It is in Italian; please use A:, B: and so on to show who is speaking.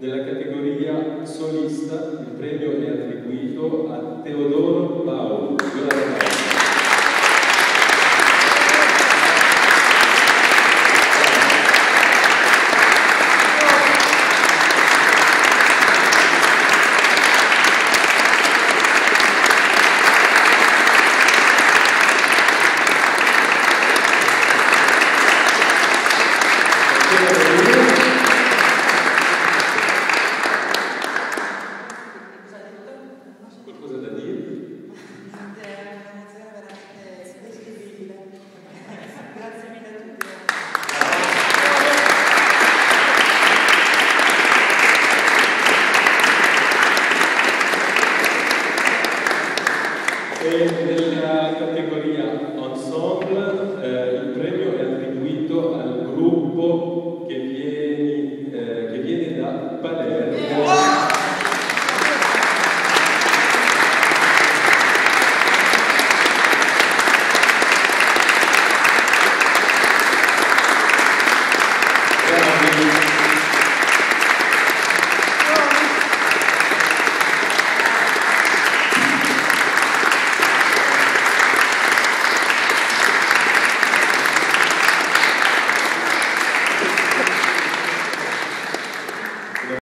A: Nella categoria solista il premio è attribuito a Teodoro Paolo. Qualcosa da dire?
B: È un'emozione veramente indescrivibile. Grazie mille a tutti.
A: E nella categoria ensemble